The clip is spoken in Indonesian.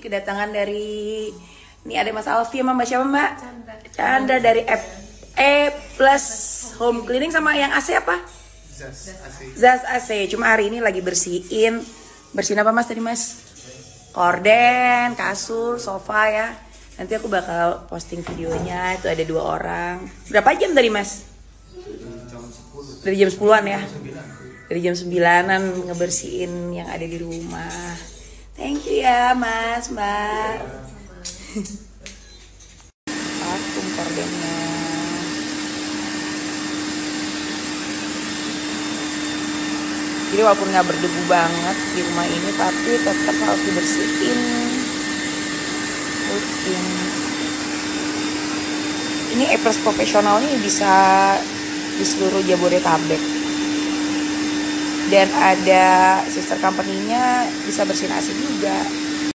kedatangan dari ini ada Mas Alfi sama Mbak siapa Mbak? Chandra dari Plus Home Cleaning sama yang AC apa? Zas AC. Cuma hari ini lagi bersihin apa Mas tadi Mas? Korden, kasur, sofa ya. Nanti aku bakal posting videonya. Itu ada 2 orang. Berapa jam tadi Mas? Dari jam 10-an ya. Dari jam 9-an ngebersihin yang ada di rumah. Thank you ya Mas, Mbak. Vakum kordennya. Jadi walaupun nggak berdebu banget di rumah ini, tapi tetap harus dibersihin rutin. Ini Plus profesional nih bisa di seluruh Jabodetabek. Dan ada sister company-nya bisa bersihin AC juga.